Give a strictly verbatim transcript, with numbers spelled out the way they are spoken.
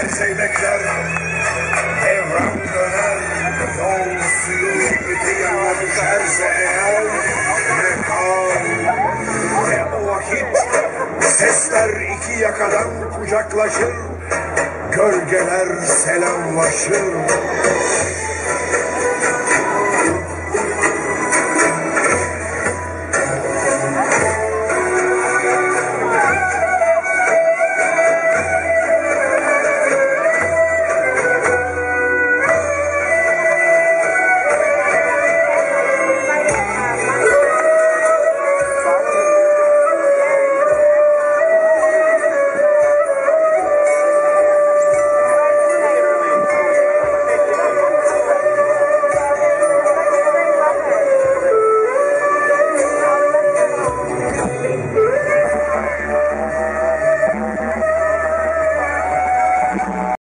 zeybekler devran döner, yol suyu öte yana düşerse eğer ne kal ne o vakit sesler iki yakadan kucaklaşır, gölgeler selamlaşır.